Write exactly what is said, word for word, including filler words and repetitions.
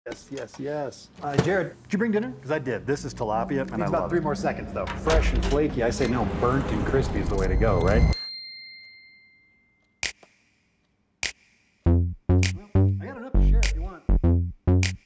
Yes, yes, yes. Uh, Jared, did you bring dinner? Because I did. This is tilapia, and I Needs about love three it. more seconds, though. Fresh and flaky. I say no, burnt and crispy is the way to go, right?